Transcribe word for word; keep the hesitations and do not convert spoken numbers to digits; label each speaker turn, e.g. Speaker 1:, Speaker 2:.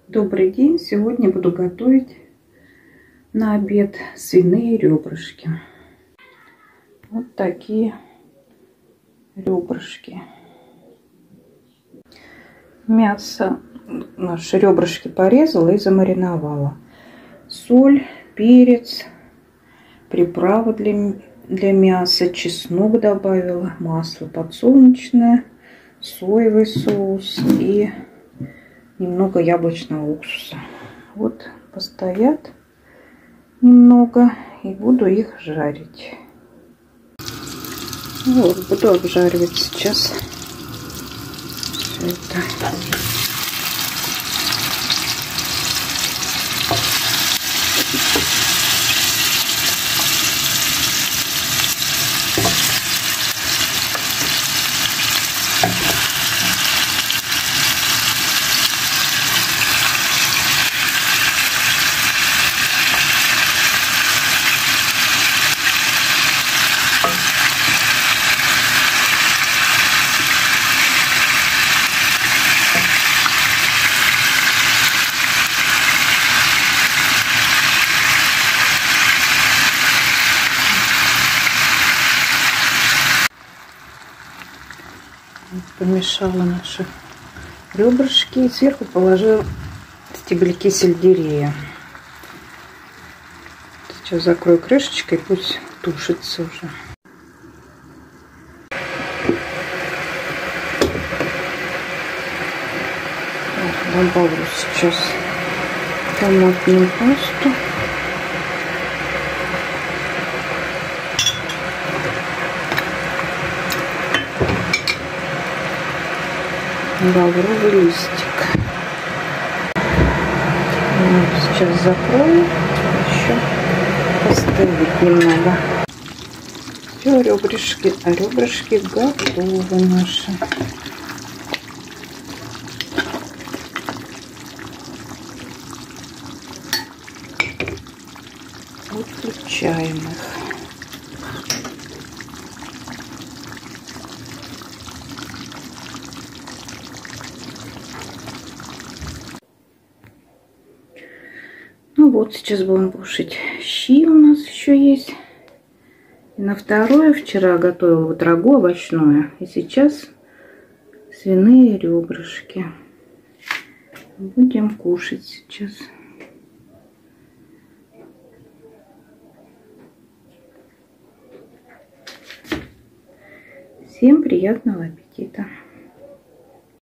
Speaker 1: Добрый день! Сегодня буду готовить на обед свиные ребрышки. Вот такие ребрышки. Мясо, наши ребрышки порезала и замариновала. Соль, перец, приправа для, для мяса, чеснок добавила, масло подсолнечное, соевый соус и немного яблочного уксуса. Вот постоят немного и буду их жарить. Вот, буду обжаривать сейчас все это. Помешала наши ребрышки и сверху положила стебельки сельдерея. Сейчас закрою крышечкой, пусть тушится уже. Добавлю сейчас томатную пасту. Лавровый листик. Вот, сейчас закрою, еще поставить немного. Все, ребрышки, а ребрышки готовы наши. Выключаем их. Ну вот, сейчас будем кушать. Щи у нас еще есть. И на второе вчера готовила вот рагу овощное. И сейчас свиные ребрышки. Будем кушать сейчас. Всем приятного аппетита!